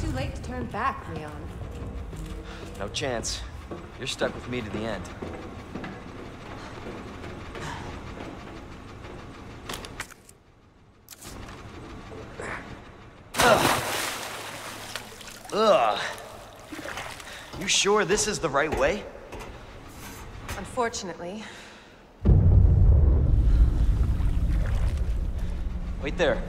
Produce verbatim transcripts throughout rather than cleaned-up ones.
too late to turn back, Leon. No chance. You're stuck with me to the end. Ugh. Ugh. You sure this is the right way? Unfortunately. Wait there.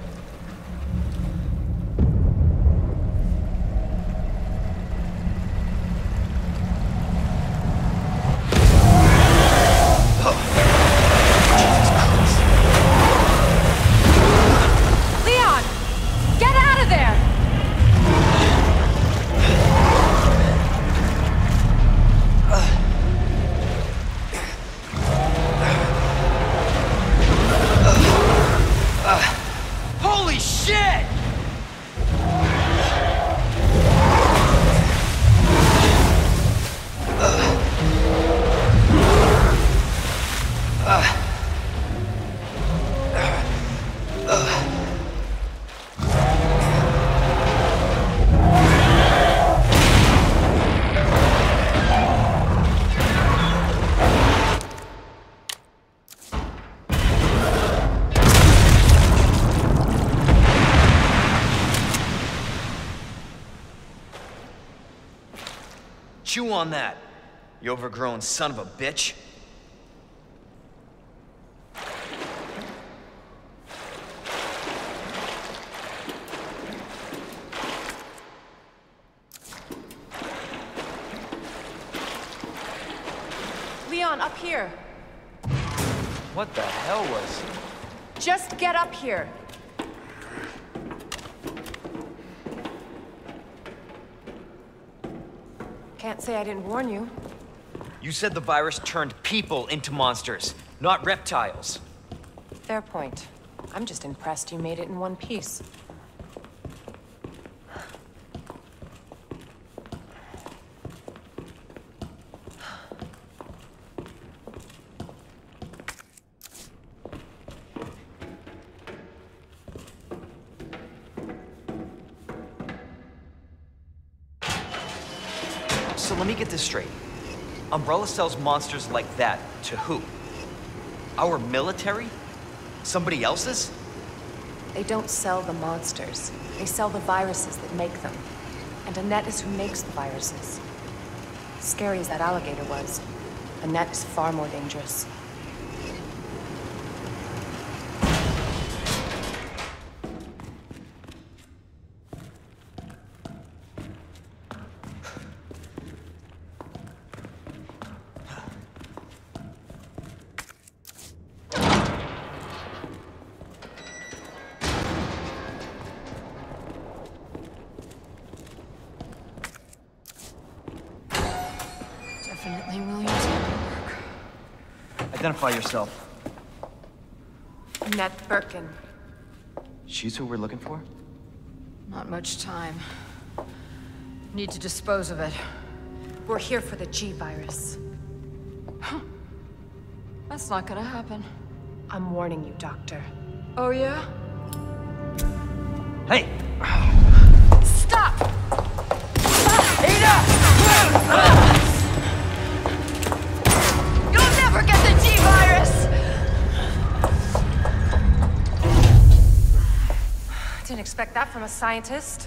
Chew on that, you overgrown son of a bitch. Leon, up here. What the hell was... Just get up here. Can't say I didn't warn you. You said the virus turned people into monsters, not reptiles. Fair point. I'm just impressed you made it in one piece. So let me get this straight. Umbrella sells monsters like that to who? Our military? Somebody else's? They don't sell the monsters. They sell the viruses that make them. And Annette is who makes the viruses. Scary as that alligator was, Annette is far more dangerous. Definitely Williams' work. Identify yourself. Annette Birkin. She's who we're looking for? Not much time. Need to dispose of it. We're here for the G virus. That's not gonna happen. I'm warning you, Doctor. Oh, yeah? Hey! Stop! Ada! You'll never get the G virus! Didn't expect that from a scientist.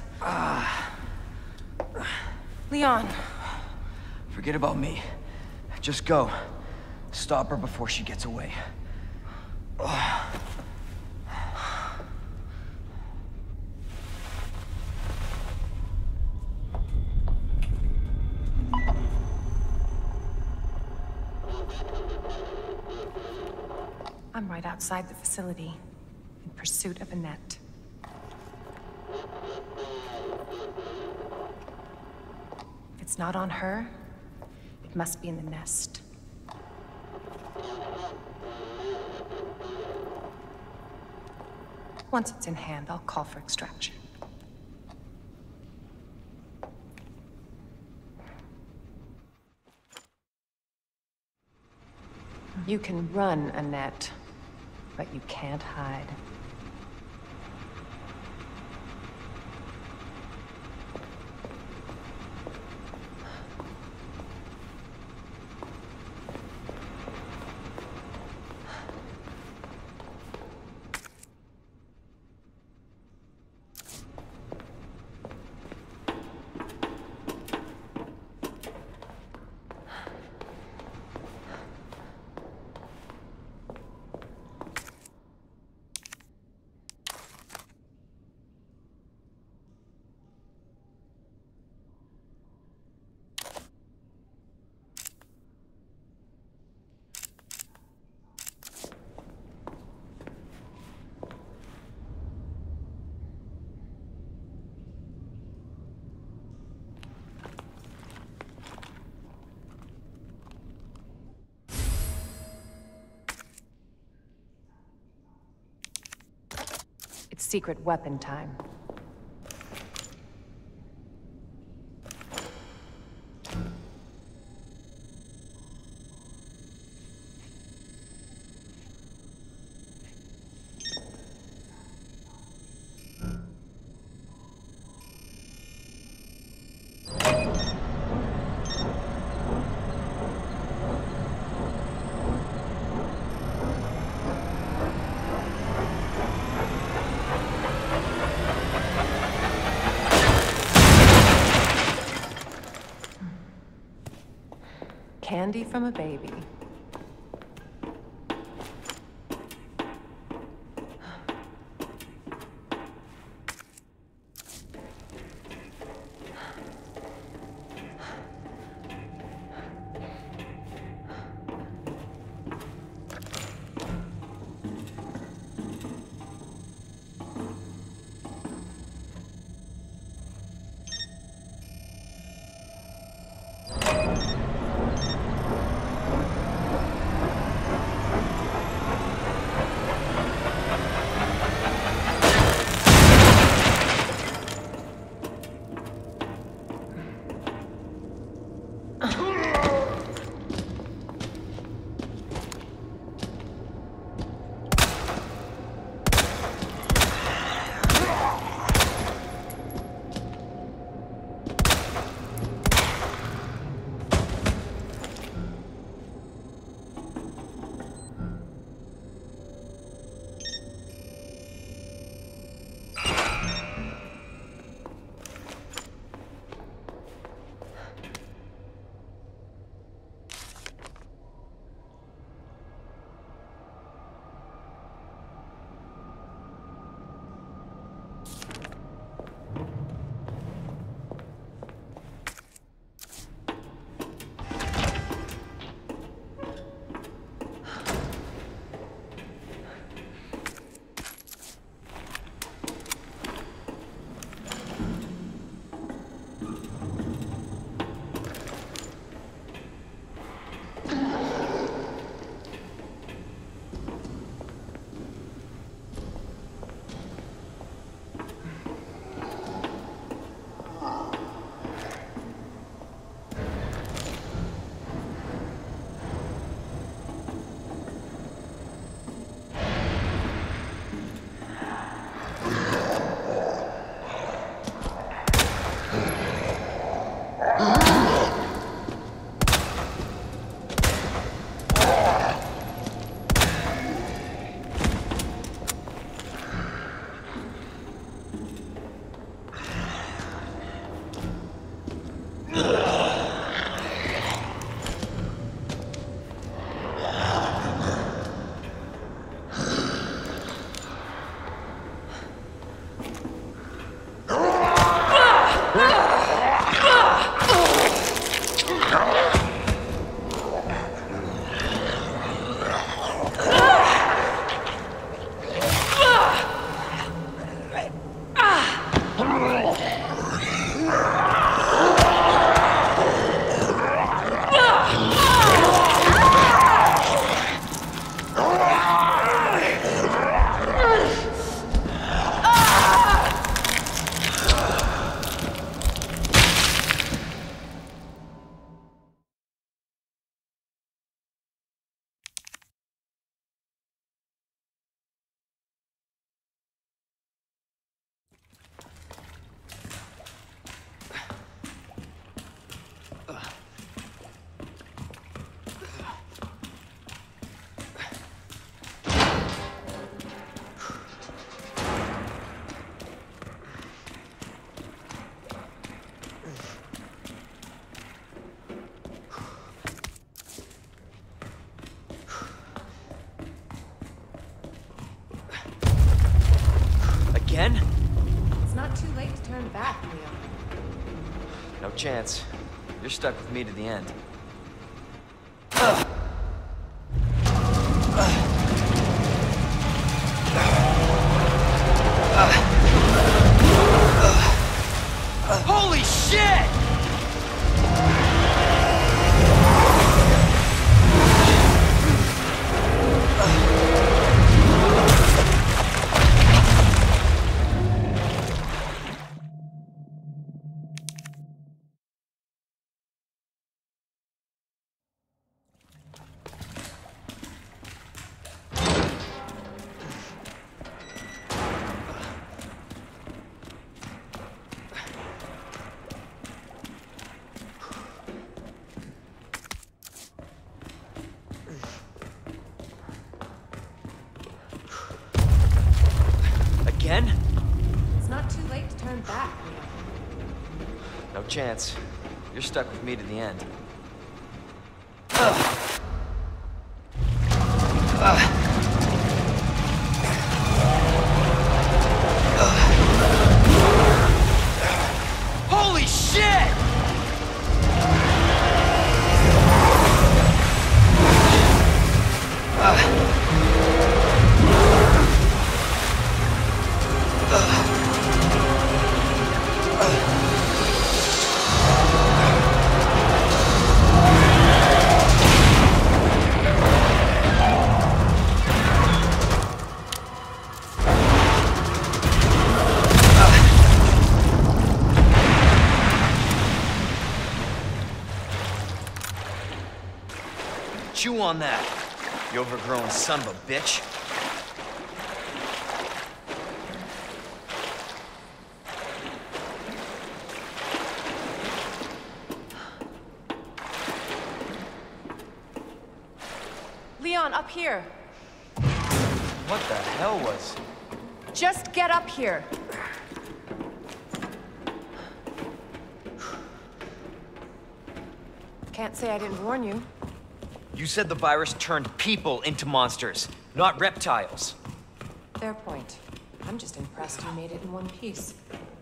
Leon. Forget about me. Just go. Stop her before she gets away. I'm right outside the facility, in pursuit of Annette. If it's not on her, it must be in the nest. Once it's in hand, I'll call for extraction. You can run, Annette, but you can't hide. It's secret weapon time. Candy from a baby. Again? It's not too late to turn back, Leo. No chance. You're stuck with me to the end. Holy shit! chance. You're stuck with me to the end. Holy shit! Chew on that, you overgrown son of a bitch. Leon, up here. What the hell was... Just get up here. Can't say I didn't warn you. You said the virus turned people into monsters, not reptiles. Fair point. I'm just impressed you made it in one piece.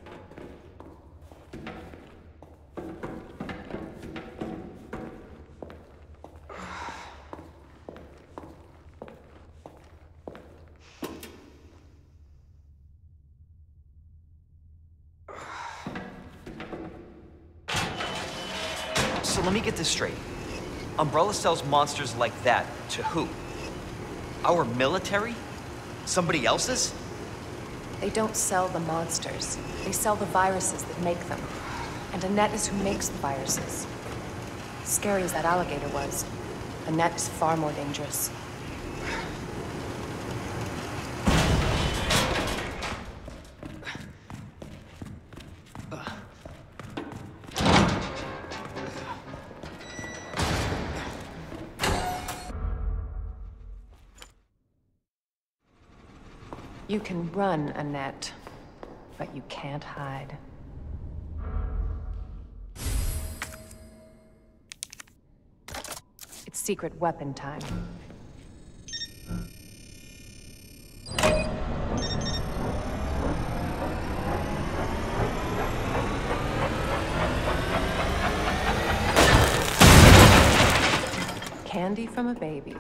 So let me get this straight. Umbrella sells monsters like that to who? Our military? Somebody else's? They don't sell the monsters. They sell the viruses that make them. And Annette is who makes the viruses. Scary as that alligator was, Annette is far more dangerous. You can run, Annette, but you can't hide. It's secret weapon time. Candy from a baby.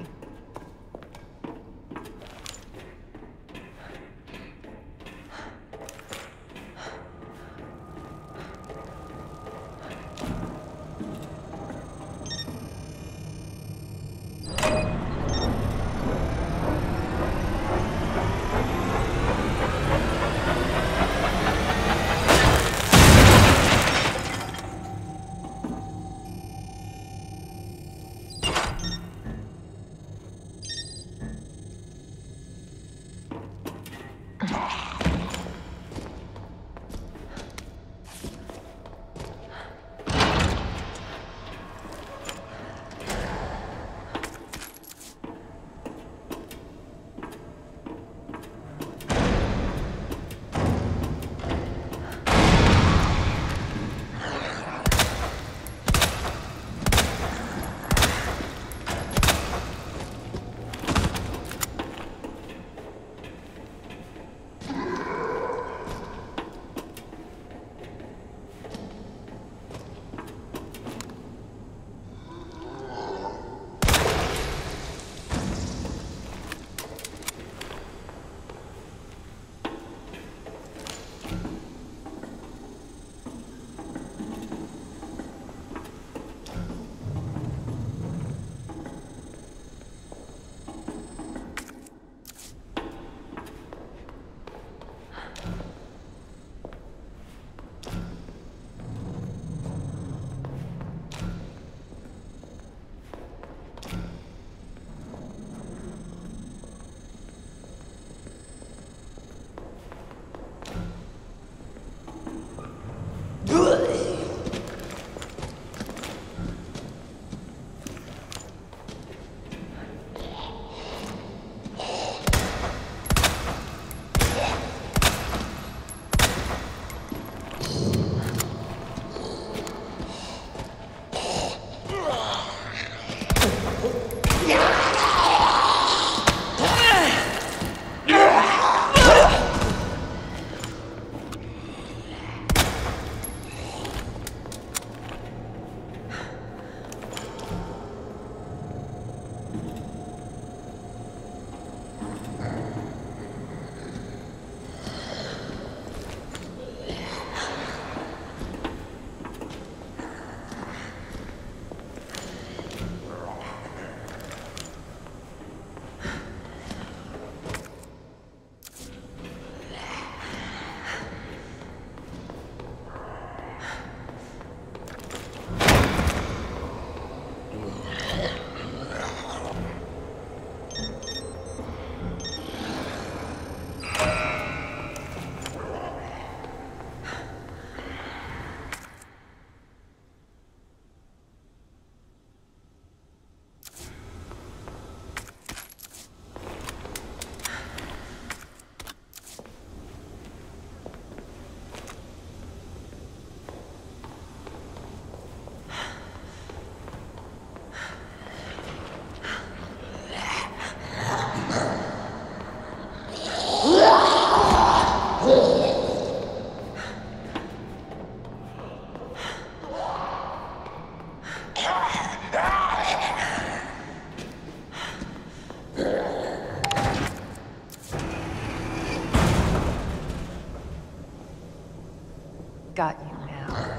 got you now.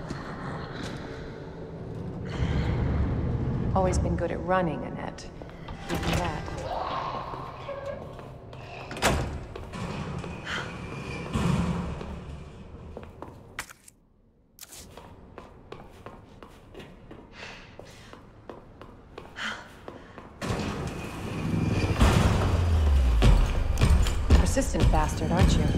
Always been good at running, Annette. Give me that. Persistent bastard, aren't you?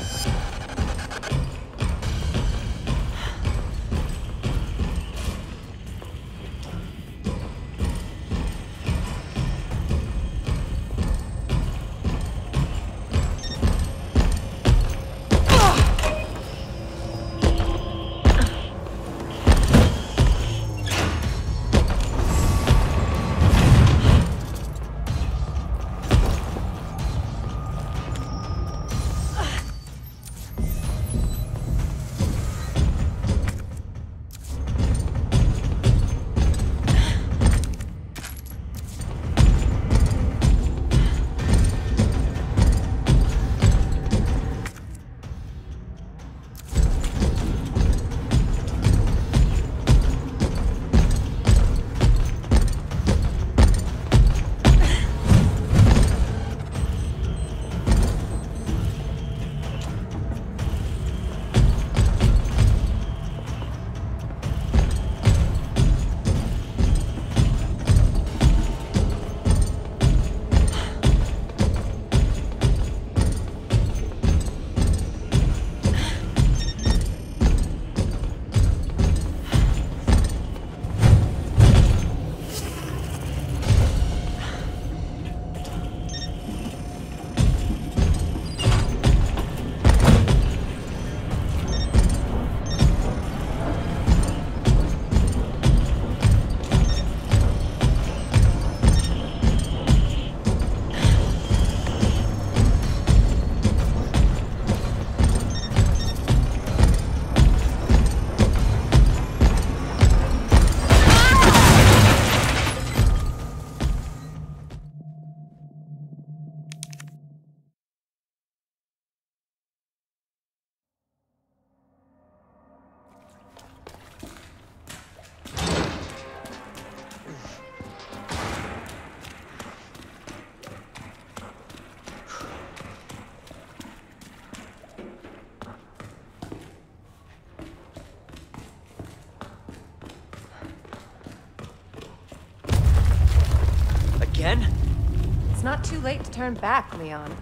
Again? It's not too late to turn back, Leon.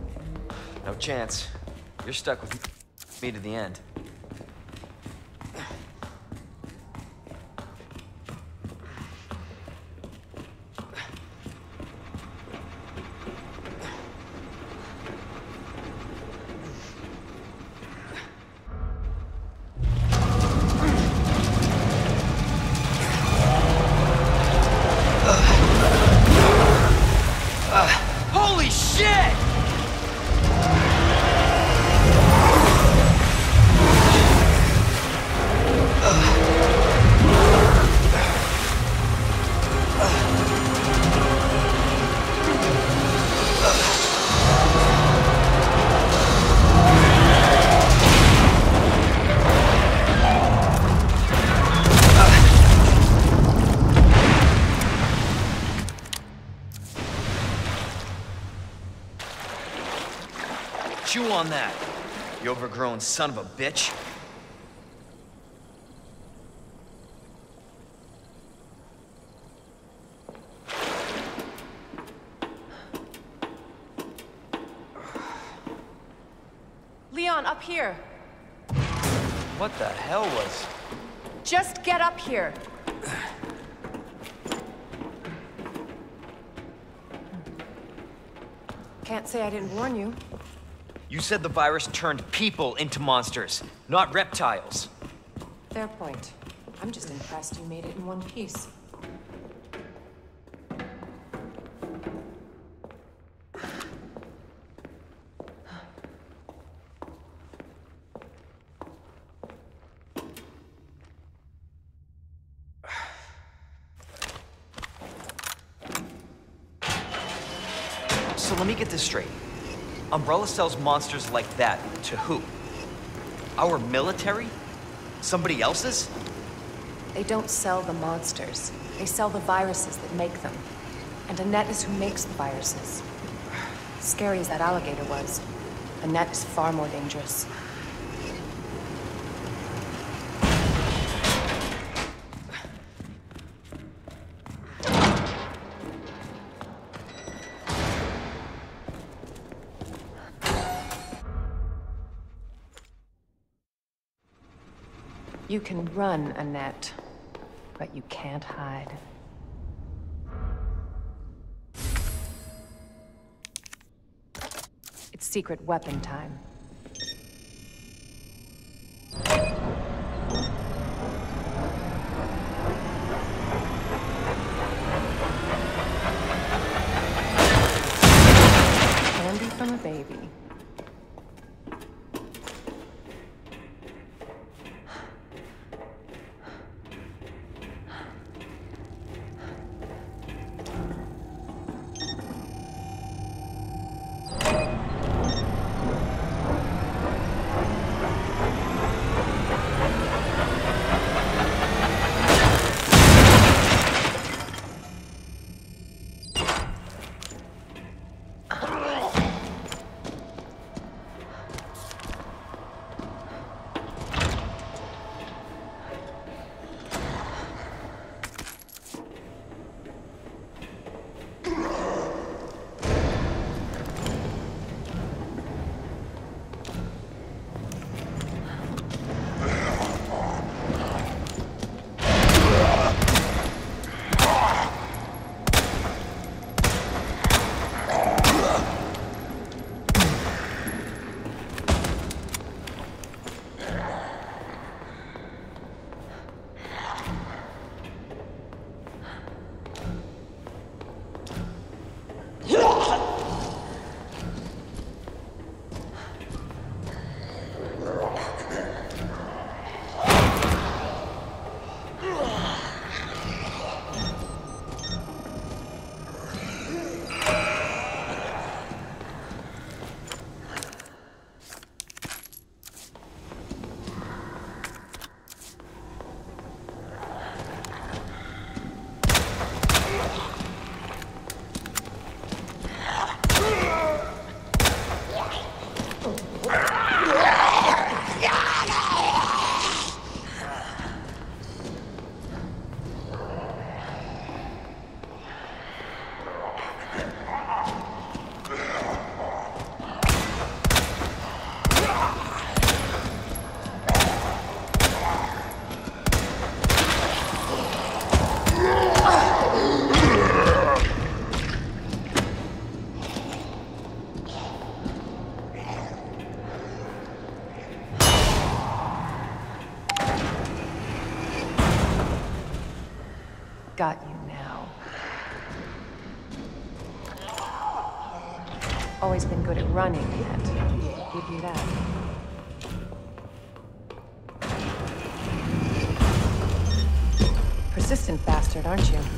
No chance. You're stuck with me to the end. Holy shit! Chew on that, you overgrown son of a bitch. Leon, up here. What the hell was... Just get up here. Can't say I didn't warn you. You said the virus turned people into monsters, not reptiles. Fair point. I'm just impressed you made it in one piece. So let me get this straight. Umbrella sells monsters like that to who? Our military? Somebody else's? They don't sell the monsters. They sell the viruses that make them. And Annette is who makes the viruses. Scary as that alligator was, Annette is far more dangerous. You can run, Annette, but you can't hide. It's secret weapon time. Candy from a baby. Got you now. Always been good at running, Annette. Give you that. Persistent bastard, aren't you?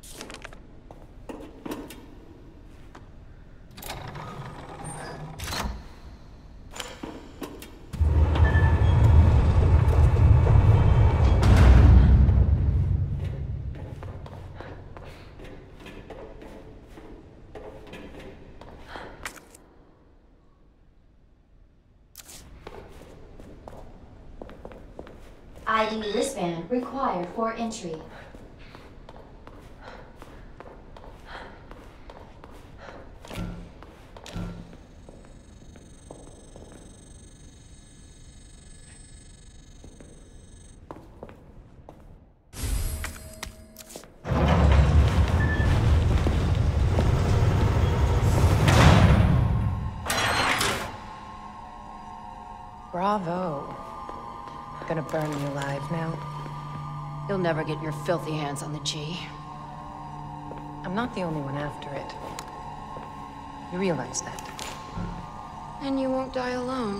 I D wristband required for entry. Bravo. Gonna burn me alive now. You'll never get your filthy hands on the G. I'm not the only one after it. You realize that? And you won't die alone.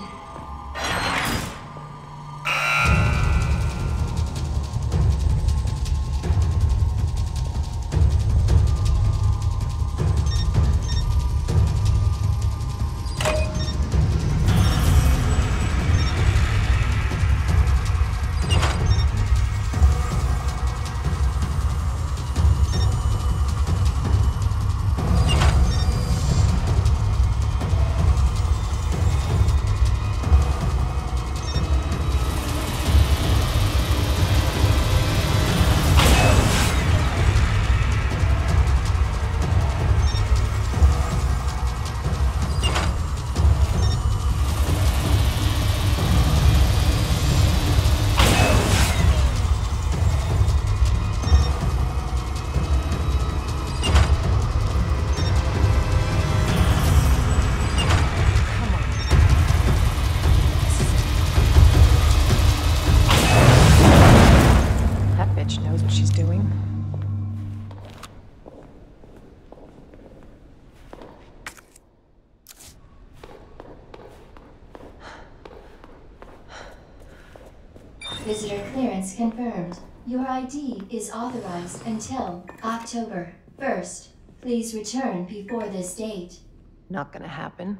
Visitor clearance confirmed. Your I D is authorized until October first. Please return before this date. Not gonna happen.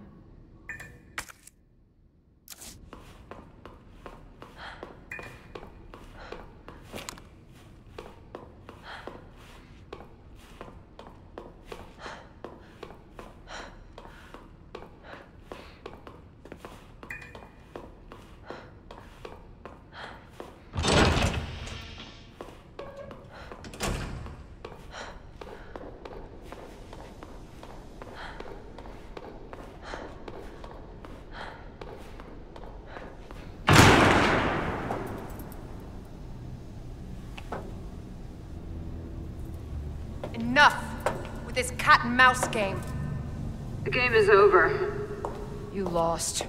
Enough with this cat and mouse game. The game is over. You lost.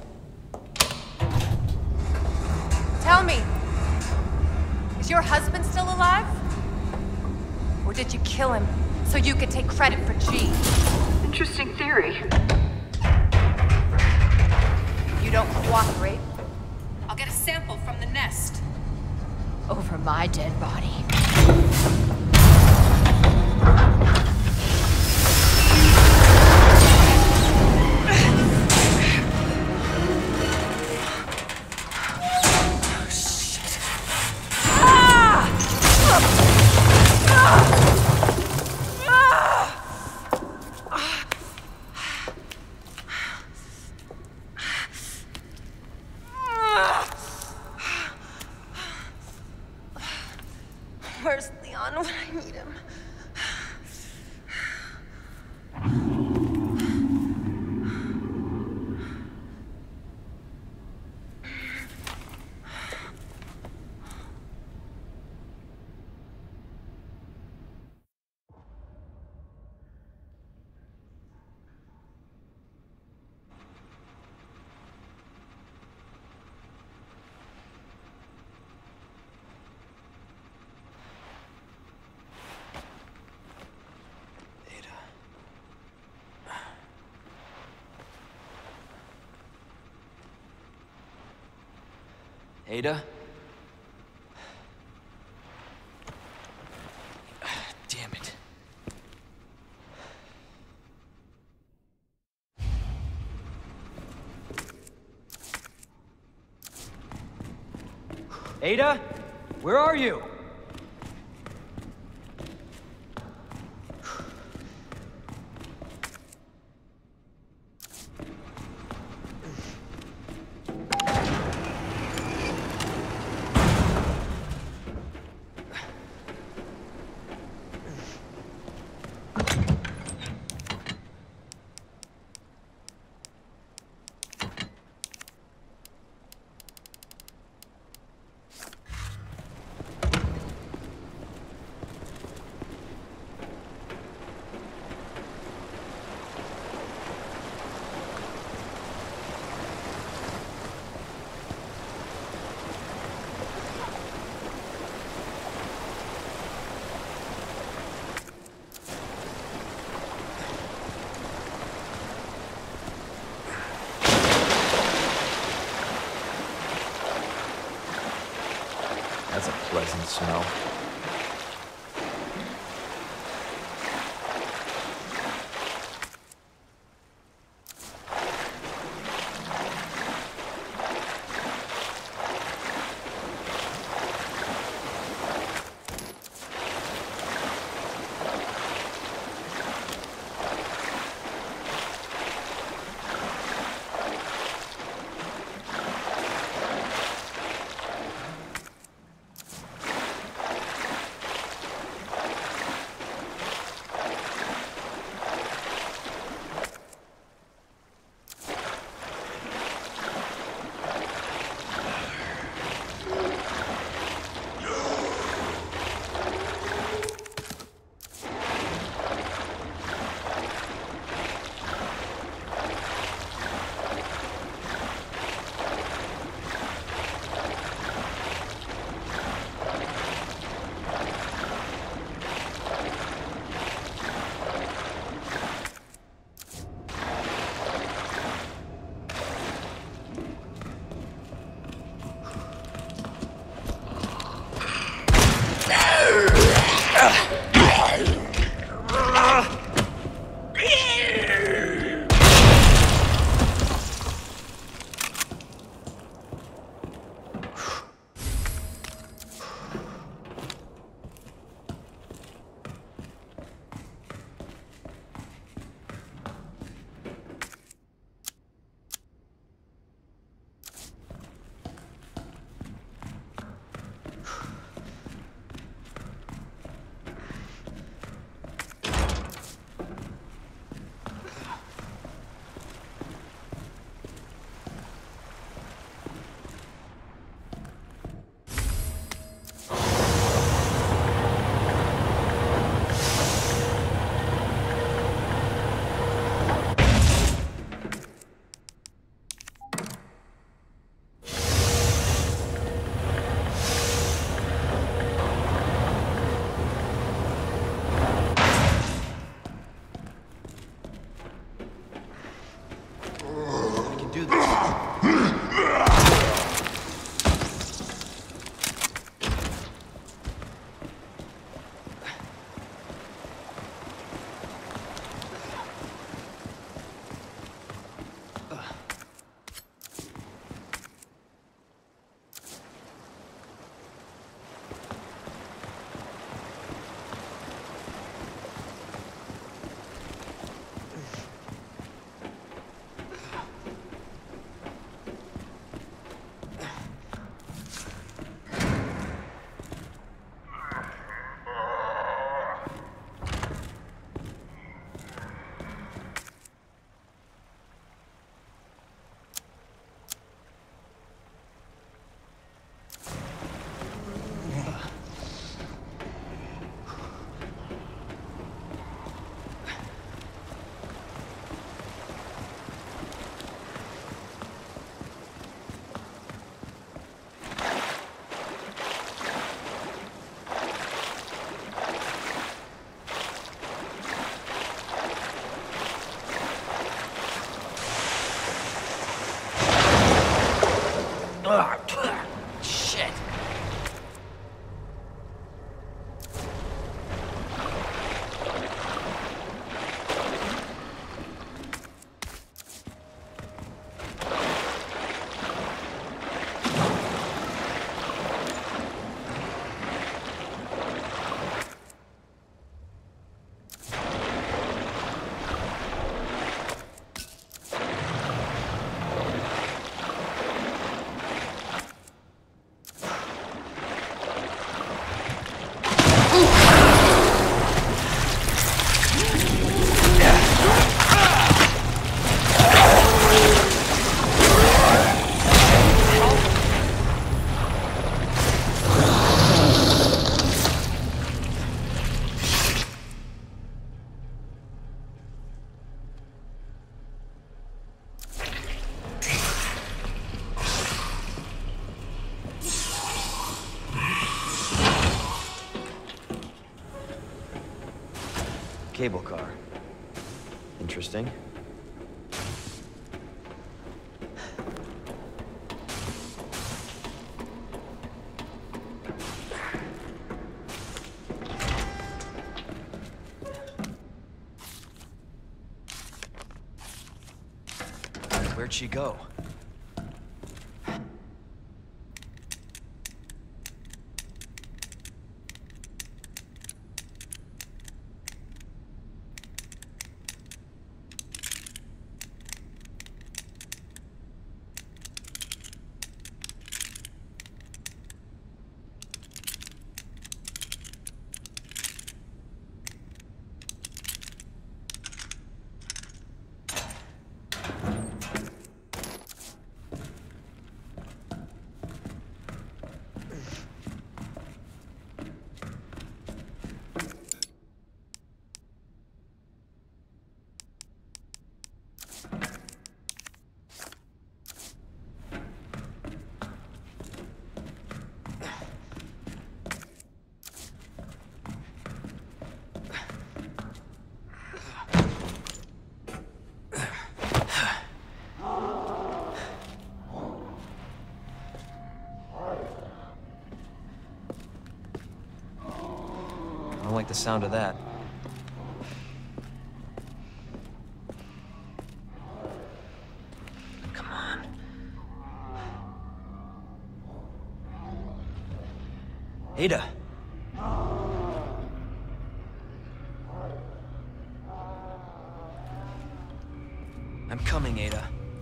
Tell me, is your husband still alive? Or did you kill him so you could take credit for G? Interesting theory. You don't cooperate, I'll get a sample from the nest. Over my dead body. Where's Leon when I need him? Ada? Damn it. Ada? Where are you? That's a pleasant smell. cable car. Interesting. Where'd she go? I don't like the sound of that. Come on. Ada! I'm coming, Ada.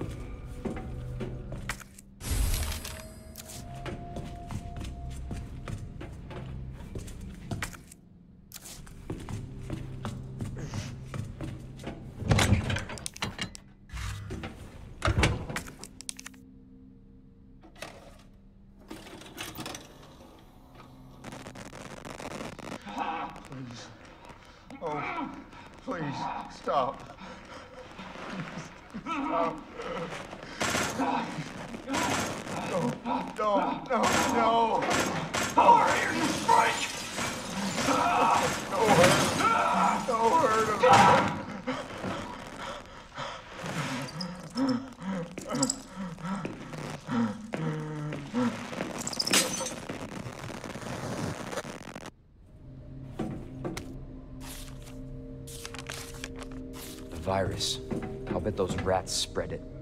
Oh, please, stop. Stop. No, no, no, no. Hurry, you freak! No hurt. No hurt of it. Virus. I'll bet those rats spread it.